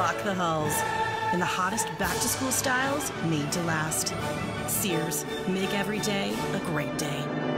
rock the halls in the hottest back-to-school styles made to last. Sears, make every day a great day.